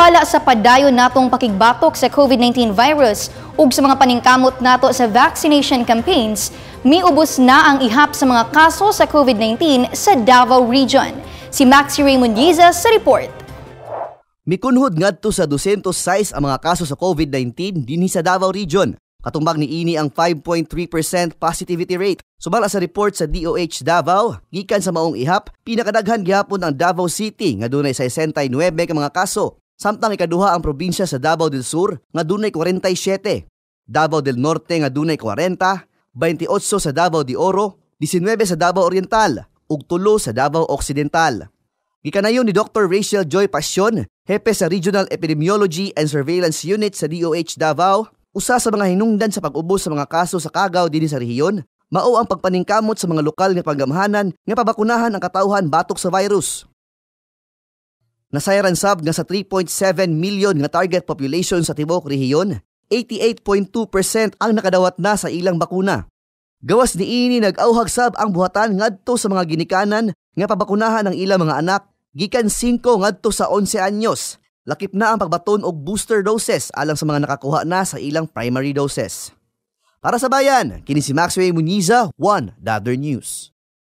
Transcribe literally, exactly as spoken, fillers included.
Taliwala sa padayon natong pakigbatok sa COVID nineteen virus ug sa mga paningkamot nato sa vaccination campaigns, miubos na ang ihap sa mga kaso sa COVID nineteen sa Davao Region. Si Maxie Raymond Yizas sa report. Mikunhod ngadto sa two hundred six ang mga kaso sa COVID nineteen dinhi sa Davao Region. Katumbag ni ini ang five point three percent positivity rate. Sumala sa report sa D O H Davao, gikan sa maong ihap, pinakadaghan gihapon ang Davao City nga dunay sixty-nine ka mga kaso. Samtang ikaduha ang probinsya sa Davao del Sur nga dunay forty-seven. Davao del Norte nga dunay forty, twenty-eight sa Davao de Oro, nineteen sa Davao Oriental ug tulo sa Davao Occidental. Gikanayon ni Doctor Rachel Joy Passion, hepe sa Regional Epidemiology and Surveillance Unit sa D O H Davao, usa sa mga hinungdan sa pag-ubos sa mga kaso sa kagaw dinhi sa rehiyon, mao ang pagpaningkamot sa mga lokal nga panggamhanan nga pabakunahan ang katawhan batok sa virus. Nasayran sab nga sa three point seven million nga target population sa tibuok rehiyon, eighty-eight point two percent ang nakadawat na sa ilang bakuna. Gawas niini nag-auhag sab ang buhatan ngadto sa mga ginikanan nga pabakunahan ang ilang mga anak gikan five ngadto sa eleven anyos. Lakip na ang pagbaton og booster doses alang sa mga nakakuha na sa ilang primary doses. Para sa bayan, kini si Maxwell Muniza, One The Other News.